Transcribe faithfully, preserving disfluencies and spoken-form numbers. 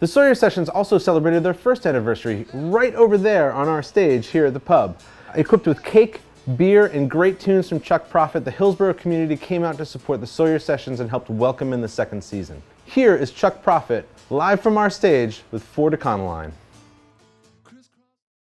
The Sawyer Sessions also celebrated their first anniversary right over there on our stage here at the pub. Equipped with cake, beer, and great tunes from Chuck Prophet, the Hillsborough community came out to support the Sawyer Sessions and helped welcome in the second season. Here is Chuck Prophet, live from our stage with For de Conaline.